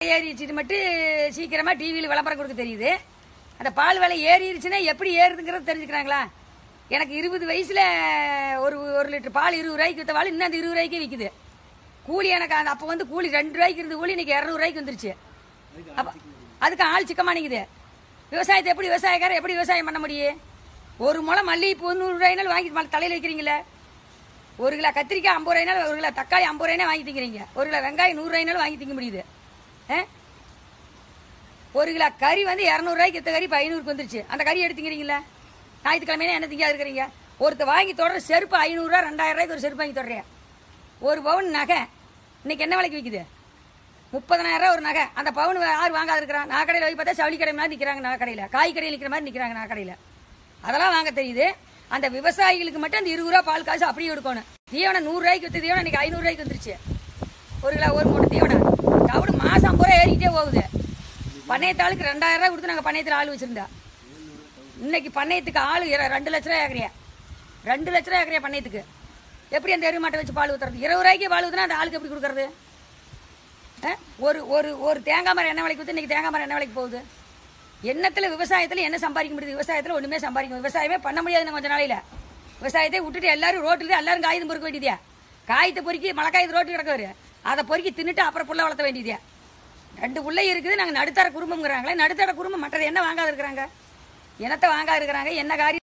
ஏறிடுச்சிட்டு மட்டும் சீக்கிரமாக டிவியில் விளம்பரம் கொடுக்க தெரியுது. அந்த பால் விலை ஏறிடுச்சுன்னா எப்படி ஏறுதுங்கிறது தெரிஞ்சுக்கிறாங்களா? எனக்கு 20 வயசில் ஒரு லிட்டர் பால் 20 ரூபாய்க்கு விற்ற பால் இன்னும் அந்த 20 ரூபாய்க்கே விற்குது. கூலி எனக்கு அப்போ வந்து கூலி 2 ரூபாய்க்கு இருந்த கூலி இன்னைக்கு 200 ரூபாய்க்கு வந்துருச்சு. அப்போ அதுக்கு ஆள் சிக்கமாக நிற்குது. விவசாயத்தை எப்படி விவசாயக்காரர் எப்படி விவசாயம் பண்ண முடியும்? ஒரு முளை மல்லிகைப்பூ 100 ரூபாய்னாலும் வாங்கி தலையில் வைக்கிறீங்களே. 1 கிலோ கத்திரிக்காய் 50 ரூபாய்னாலும் 1 கிலோ தக்காளி 50 ரூபாய்னா வாங்கி திங்கிறீங்க. 1 கிலோ வெங்காயம் 100 ரூபாய்னாலும் வாங்கி திங்க முடியுது. 1 கிலோ கறி வந்து 200 ரூபாய்க்கு விற்ற கறி 500க்கு வந்துருச்சு. அந்த கறி எடுத்துக்கிறீங்களா? ஞாயிற்றுக்கிழமையில என்ன திங்க இருக்கிறீங்க? ஒருத்தர் வாங்கி தொடர செருப்பு 500 ரூபா 2000 ரூபாய்க்கு ஒரு செருப்பு வாங்கி தொடறேன். ஒரு பவுன் நகை இன்னைக்கு என்ன விலைக்கு விற்குது? 30,000 ரூபா ஒரு நகை. அந்த பவுன் யார் வாங்காது இருக்கிறான்? நான் கடையில் போய் பார்த்தா சவுளி கடை மாதிரி நிற்கிறாங்க. நான் கடையில் காய் கடையில் நிற்கிற மாதிரி நிற்கிறாங்க. நான் கடையில் அதெல்லாம் வாங்க தெரியுது. அந்த விவசாயிகளுக்கு மட்டும் அந்த 20 ரூபா பால் காசு அப்படியே எடுக்கணும். தீவனம் 100 ரூபாய்க்கு விற்று தீவனம் இன்னைக்கு 500 ரூபாய்க்கு வந்துருச்சு. 1 கிலோ 1 மூட்டை தீவனம் தவிடு மாதம் 50 ரூபா ஏறிக்கிட்டே போகுது. பண்ணையத்தாளுக்கு 2000 ரூபா கொடுத்து நாங்கள் பண்ணையத்தில் ஆள் வச்சுருந்தா. இன்னைக்கு பண்ணையத்துக்கு ஆள் 2 லட்ச ரூபா ஏற்கறியா. 2 லட்ச ரூபா ஏற்கறியா பண்ணையத்துக்கு. எப்படி அந்த எருவு மாட்டை வச்சு பால் ஊற்றுறது? 20 ரூபாய்க்கு பால் ஊற்றுனா அந்த ஆளுக்கு எப்படி கொடுக்குறது? ஒரு தேங்காய் மரம் என்ன விலைக்கு ஊற்று இன்னைக்கு தேங்காய் மரம் என்ன விலைக்கு போகுது? எண்ணத்தில் விவசாயத்தில் என்ன சம்பாதிக்க முடியுது? விவசாயத்தில் ஒன்றுமே சம்பாதிக்க விவசாயமே பண்ண முடியாது. கொஞ்ச நாளையில் விவசாயத்தை விட்டுட்டு எல்லாரும் ரோட்டில் எல்லாரும் காகிதம் பொறுக்க வேண்டியதே. காயத்தை பொறுக்கி மழை காயத்து ரோட்டு கிடக்குவாரு. அதை பொறுக்கி தின்னுட்டு அப்புறம் புள்ள வளர்த்த வேண்டியதே. 2 பிள்ளை இருக்குது. நாங்கள் நடுத்தர குடும்பங்கிறாங்களே. நடுத்தர குடும்பம் மற்றது என்ன வாங்காது இருக்கிறாங்க? என்னத்தை வாங்காது இருக்கிறாங்க? என்ன காரியம்